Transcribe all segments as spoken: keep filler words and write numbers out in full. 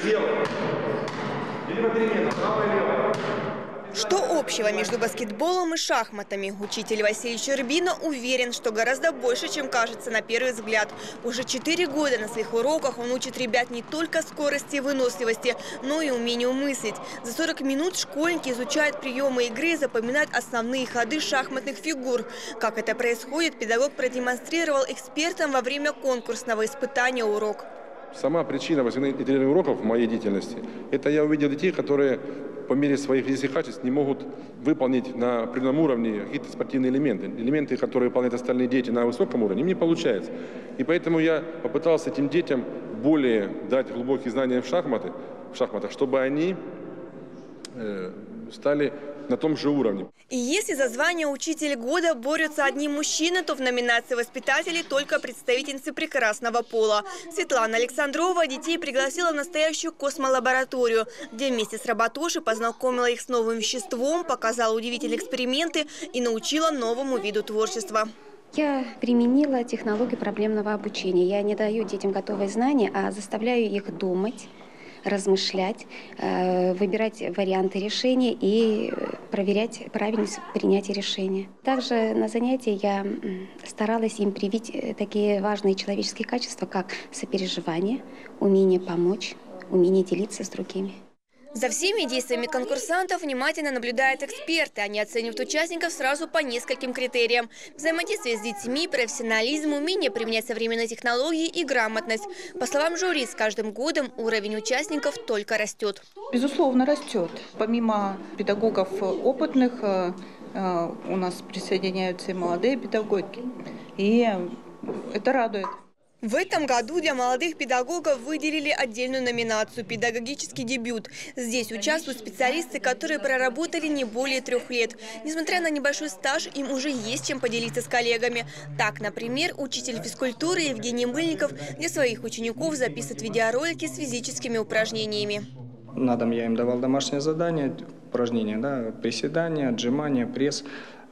Слева. Или попеременно, право и лево. Что общего между баскетболом и шахматами? Учитель Василий Щербина уверен, что гораздо больше, чем кажется на первый взгляд. Уже четыре года на своих уроках он учит ребят не только скорости и выносливости, но и умению мыслить. За сорок минут школьники изучают приемы игры и запоминают основные ходы шахматных фигур. Как это происходит, педагог продемонстрировал экспертам во время конкурсного испытания урок. Сама причина возникновения уроков в моей деятельности – это я увидел детей, которые по мере своих физических качеств не могут выполнить на определенном уровне какие-то спортивные элементы. Элементы, которые выполняют остальные дети на высоком уровне, им не получается. И поэтому я попытался этим детям более дать глубокие знания в, шахматы, в шахматах, чтобы они э, стали на том же уровне. И если за звание «Учитель года» борются одни мужчины, то в номинации воспитателей только представительницы прекрасного пола. Светлана Александрова детей пригласила в настоящую космолабораторию, где вместе с работошей познакомила их с новым веществом, показала удивительные эксперименты и научила новому виду творчества. Я применила технологию проблемного обучения. Я не даю детям готовые знания, а заставляю их думать, размышлять, выбирать варианты решения и проверять правильность принятия решения. Также на занятии я старалась им привить такие важные человеческие качества, как сопереживание, умение помочь, умение делиться с другими. За всеми действиями конкурсантов внимательно наблюдают эксперты. Они оценивают участников сразу по нескольким критериям: взаимодействие с детьми, профессионализм, умение применять современные технологии и грамотность. По словам жюри, с каждым годом уровень участников только растет. Безусловно, растет. Помимо педагогов опытных, у нас присоединяются и молодые педагоги. И это радует. В этом году для молодых педагогов выделили отдельную номинацию «Педагогический дебют». Здесь участвуют специалисты, которые проработали не более трех лет. Несмотря на небольшой стаж, им уже есть чем поделиться с коллегами. Так, например, учитель физкультуры Евгений Мыльников для своих учеников записывает видеоролики с физическими упражнениями. На дом я им давал домашнее задание, упражнения, да, приседания, отжимания, пресс.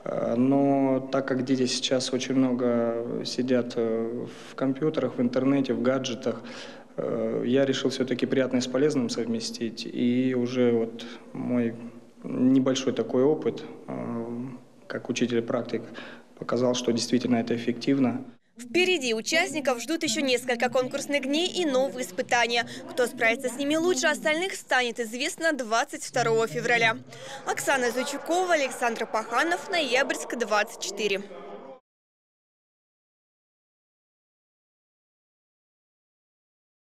Но так как дети сейчас очень много сидят в компьютерах, в интернете, в гаджетах, я решил все-таки приятное с полезным совместить. И уже вот мой небольшой такой опыт, как учитель-практик, показал, что действительно это эффективно. Впереди участников ждут еще несколько конкурсных дней и новые испытания. Кто справится с ними лучше остальных, станет известно двадцать второго февраля. Оксана Зайчукова, Александр Паханов, Ноябрьск, двадцать четыре.